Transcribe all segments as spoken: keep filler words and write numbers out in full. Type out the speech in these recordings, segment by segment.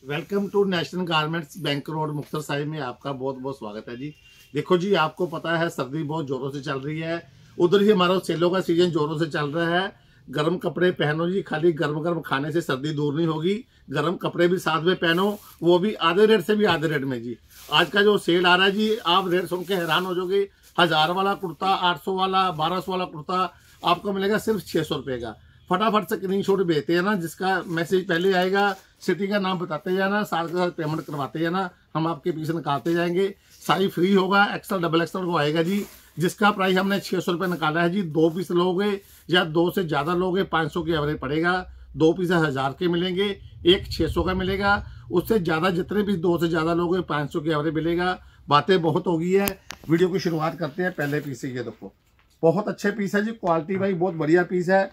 Welcome to National Garments Bank Road Muktsar Sahib में आपका बहुत बहुत स्वागत है जी। देखो जी, आपको पता है सर्दी बहुत जोरों से चल रही है। उधर ही हमारा सेलों का सीजन जोरों से चल रहा है। गर्म कपड़े पहनो जी, खाली गर्म गर्म खाने से सर्दी दूर नहीं होगी। गर्म कपड़े भी साथ में पहनो, वो भी आधे रेट से भी आधे रेट में जी। आज का जो सेल आ रहा है जी, आप रेट सुन के हैरान हो जाओगे। हजार वाला कुर्ता, आठ सौ वाला, बारह सौ वाला कुर्ता आपको मिलेगा सिर्फ छह सौ रुपए का। फटाफट से स्क्रीन शॉट भेजते हैं ना, जिसका मैसेज पहले आएगा सिटी का नाम बताते जाना, साथ के साथ पेमेंट करवाते जाना, हम आपके पीछे निकालते जाएंगे। साइज फ्री होगा, एक्सल डबल एक्सल को आएगा जी। जिसका प्राइस हमने छह सौ रुपये निकाला है जी। दो पीस लोगे या दो से ज़्यादा लोगे, पाँच सौ की एवरेज पड़ेगा। दो पीस हज़ार के मिलेंगे, एक छः सौ का मिलेगा। उससे ज़्यादा जितने पीस दो से ज़्यादा लोगे, पाँच सौ की एवरेज मिलेगा। बातें बहुत हो गई है, वीडियो की शुरुआत करते हैं। पहले पीस है ये देखो, बहुत अच्छे पीस है जी। क्वालिटी भाई बहुत बढ़िया पीस है।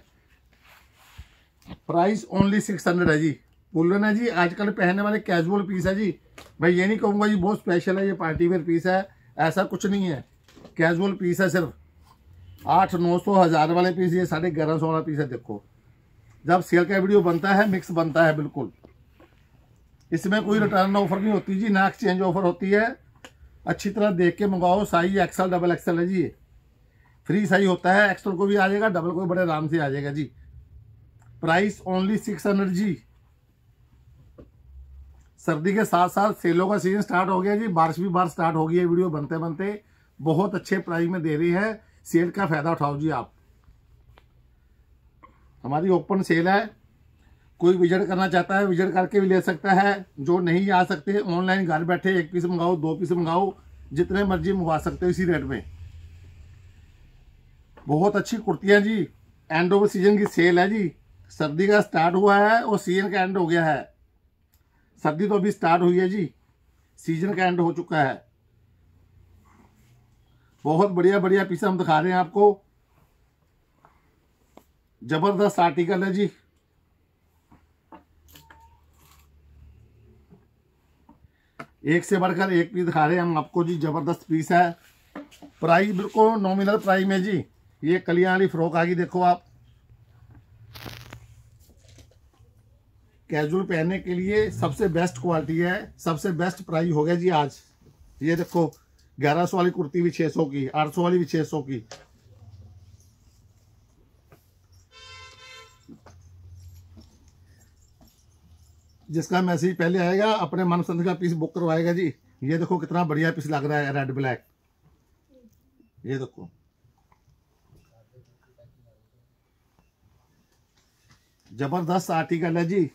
प्राइस ओनली सिक्स हंड्रेड है जी। वुलन है जी, आजकल पहनने वाले कैजुअल पीस है जी। मैं ये नहीं कहूँगा जी बहुत स्पेशल है, ये पार्टी वेयर पीस है, ऐसा कुछ नहीं है। कैजुअल पीस है सिर्फ। आठ नौ सौ हज़ार वाले पीस, ये साढ़े ग्यारह सौ वाला पीस है। देखो, जब सेल का वीडियो बनता है मिक्स बनता है बिल्कुल। इसमें कोई रिटर्न ऑफर नहीं होती जी, ना एक्सचेंज ऑफर होती है। अच्छी तरह देख के मंगाओ। साइज एक्सल डबल एक्सल है जी। फ्री साइज होता है, एक्सल को भी आ जाएगा, डबल को भी बड़े आराम से आ जाएगा जी। प्राइस ओनली सिक्स हंड्रेड जी। सर्दी के साथ साथ सेलों का सीजन स्टार्ट हो गया जी। बारिश भी बार स्टार्ट हो गई है। वीडियो बनते बनते बहुत अच्छे प्राइस में दे रही है। सेल का फायदा उठाओ जी आप। हमारी ओपन सेल है, कोई विजिट करना चाहता है विजिट करके भी ले सकता है। जो नहीं आ सकते ऑनलाइन घर बैठे एक पीस मंगाओ, दो पीस मंगाओ, जितने मर्जी मंगवा सकते हो इसी रेट में। बहुत अच्छी कुर्तियां जी। एंड ओवर सीजन की सेल है जी। सर्दी का स्टार्ट हुआ है और सीजन का एंड हो गया है। सर्दी तो अभी स्टार्ट हुई है जी, सीजन का एंड हो चुका है। बहुत बढ़िया बढ़िया पीस हम दिखा रहे हैं आपको। जबरदस्त आर्टिकल है जी। एक से बढ़कर एक पीस दिखा रहे हैं हम आपको जी। जबरदस्त पीस है। प्राइस बिल्कुल नॉमिनल प्राइस में जी। ये कलियां वाली फ्रॉक आ गई, देखो आप। कैजुअल पहनने के लिए सबसे बेस्ट क्वालिटी है, सबसे बेस्ट प्राइस हो गया जी आज। ये देखो, ग्यारह सौ वाली कुर्ती भी छह सौ की, आठ सौ वाली भी छह सौ की। जिसका मैसेज पहले आएगा अपने मनपसंद का पीस बुक करवाएगा जी। ये देखो कितना बढ़िया पीस लग रहा है, रेड ब्लैक। ये देखो, जबरदस्त आर्टिकल है जी।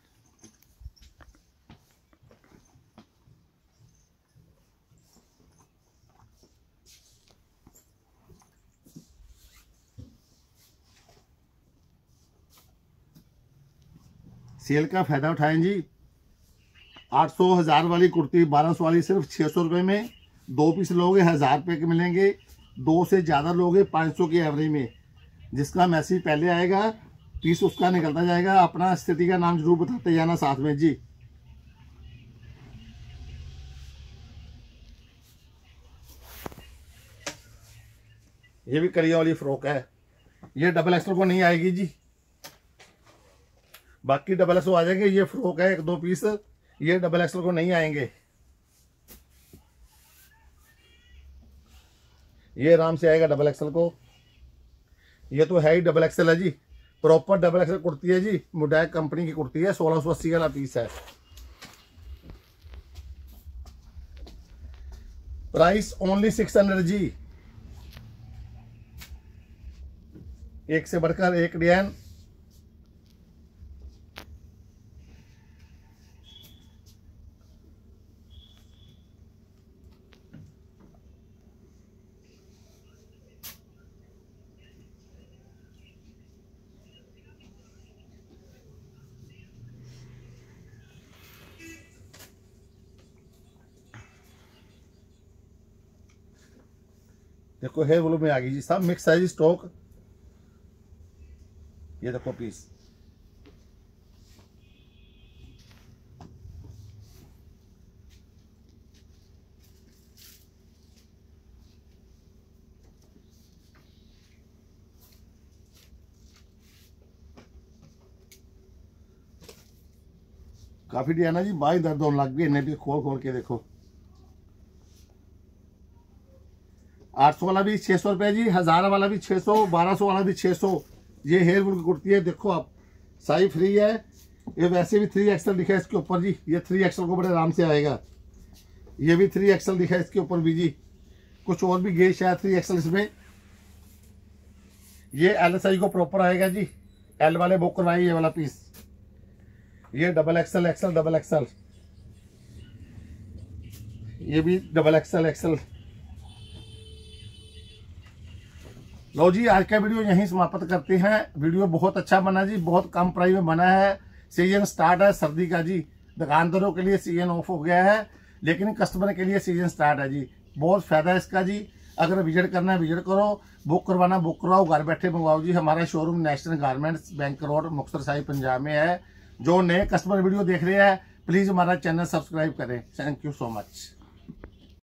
सेल का फायदा उठाएं जी। आठ सौ हजार वाली कुर्ती बारह सौ वाली सिर्फ छह सौ रुपये में। दो पीस लोगे हजार रुपये के मिलेंगे। दो से ज़्यादा लोगे पाँच सौ की एवरेज में। जिसका मैसेज पहले आएगा पीस उसका निकलता जाएगा। अपना स्थिति का नाम जरूर बताते जाना साथ में जी। ये भी कलिया वाली फ्रॉक है। ये डबल एक्सल को नहीं आएगी जी, बाकी डबल एक्सल आ जाएंगे। ये फ्रॉक है एक दो पीस, ये डबल एक्सल को नहीं आएंगे। ये आराम से आएगा डबल एक्सल को। ये तो है ही डबल एक्सल है जी, प्रॉपर डबल एक्सल कुर्ती है जी। मुडाक कंपनी की कुर्ती है। सोलह सौ अस्सी वाला पीस है। प्राइस ओनली सिक्स हंड्रेड जी। एक से बढ़कर एक डिजाइन। देखो हेयर वॉल्यूम में आ गई जी, सब मिक्स है जी स्टॉक। ये देखो पीस, काफी डिजाइन है जी, बाई दर्द होने लग गई इन्हें भी खोल खोल के देखो। आठ सौ वाला भी छह सौ रुपए जी, हजार वाला भी छह सौ, बारह सौ वाला भी छह सौ। ये हेयर वुड की कुर्ती है, देखो आप साइज फ्री है। ये वैसे भी थ्री एक्सएल लिखा है इसके ऊपर जी, ये थ्री एक्सएल को बड़े आराम से आएगा। ये भी थ्री एक्सएल लिखा है इसके ऊपर भी जी, कुछ और भी गेज शायद थ्री एक्सएल इसमें। ये एल एस आई को प्रॉपर आएगा जी, एल वाले बुक करवाइए ये वाला पीस। ये double XL XL double XL, ये भी डबल एक्सएल एक्सएल। लो जी, आज का वीडियो यहीं समाप्त करते हैं। वीडियो बहुत अच्छा बना जी, बहुत कम प्राइस में बना है। सीजन स्टार्ट है सर्दी का जी, दुकानदारों के लिए सीजन ऑफ हो गया है, लेकिन कस्टमर के लिए सीजन स्टार्ट है जी। बहुत फायदा है इसका जी। अगर विजिट करना है विजिट करो, बुक करवाना बुक करवाओ, घर बैठे मंगवाओ जी। हमारा showroom National Garments Bank Road Muktsar Sahib Punjab में है। जो नए कस्टमर वीडियो देख रहे हैं प्लीज हमारा चैनल सब्सक्राइब करें। Thank you so much.